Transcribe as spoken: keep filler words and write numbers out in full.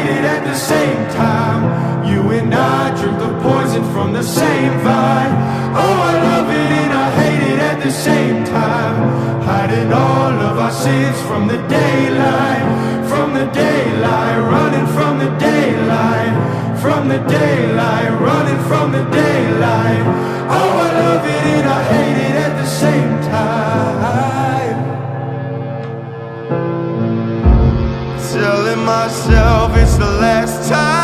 hate it at the same time. You and I drink the poison from the same vine. Oh, I love it and I hate it at the same time. Hiding all of our sins from the daylight, from the daylight, running from the daylight, from the daylight, running from the daylight. Oh, I love it and I hate it at the same time. Telling myself it's the last time.